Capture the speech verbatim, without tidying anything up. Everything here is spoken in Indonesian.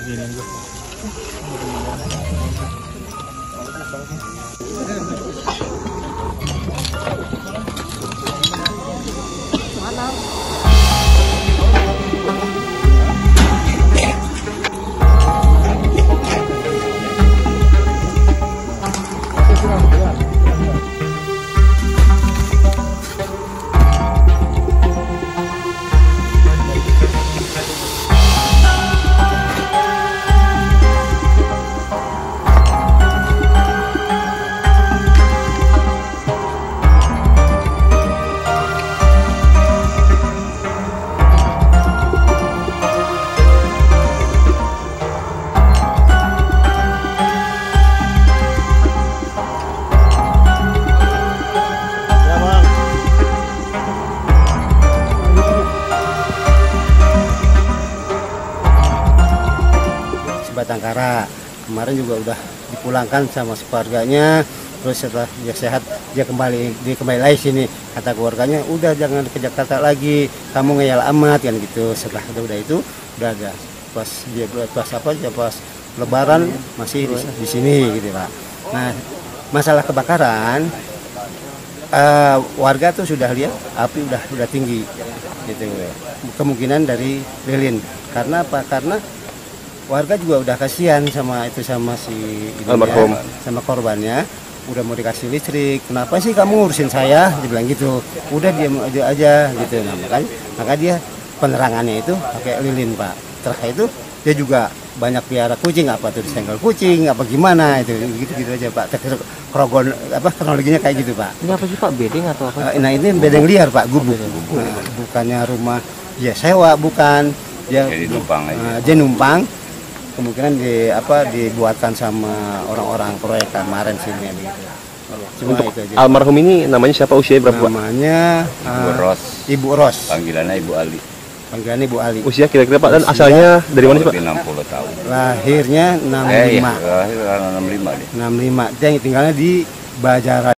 Batangkara kemarin juga udah dipulangkan sama keluarganya, terus setelah dia sehat dia kembali dia kembali lagi sini, kata keluarganya udah jangan ke Jakarta lagi, kamu ngeyel amat kan gitu. Setelah udah, udah itu udah ada pas dia pas apa ya pas Lebaran masih di, di sini gitu Pak. Nah masalah kebakaran uh, warga tuh sudah lihat api udah udah tinggi gitu, kemungkinan dari lilin. Karena apa? Karena warga juga udah kasihan sama itu sama si almarhum, sama korbannya, udah mau dikasih listrik, kenapa sih kamu ngurusin saya, dibilang gitu, udah diam aja aja gitu. Nah, makanya maka dia penerangannya itu pakai lilin Pak. Terakhir itu dia juga banyak piara kucing, apa tuh disenggol kucing apa gimana itu gitu gitu aja Pak. Krogon apa teknologinya kayak gitu Pak. Ini apa sih Pak, bedeng atau apa? Nah ini bedeng liar Pak, gubuk. Nah, bukannya rumah ya sewa, bukan dia jadi numpang aja. Uh, dia numpang. Kemungkinan di apa dibuatkan sama orang-orang proyek kemarin sini gitu. Cuma untuk itu aja. Almarhum ini namanya siapa, usia berapa? Namanya Ibu uh, Ros. Ibu Ros. Panggilannya Ibu Ali. Panggilannya Ibu Ali. Usia kira-kira Pak, dan usia asalnya dari mana sih Pak? enam puluh tahun. Lahirnya enam puluh lima. Eh, iya, lahir enam puluh lima dia. enam puluh lima. Dia yang tinggalnya di Bajara.